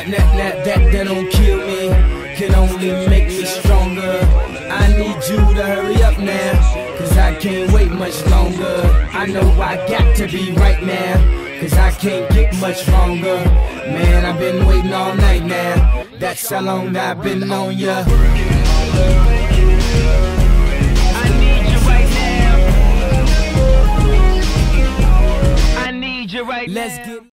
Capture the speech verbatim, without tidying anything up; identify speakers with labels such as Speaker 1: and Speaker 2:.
Speaker 1: that, that, that, that don't kill me, can only make me stronger. I need you to hurry up now, cause I can't wait much longer. I know I got to be right now, cause I can't get much longer. Man, I've been waiting all night now, that's how long I've been on ya.
Speaker 2: I need you right now. I need you right now.
Speaker 1: Let's get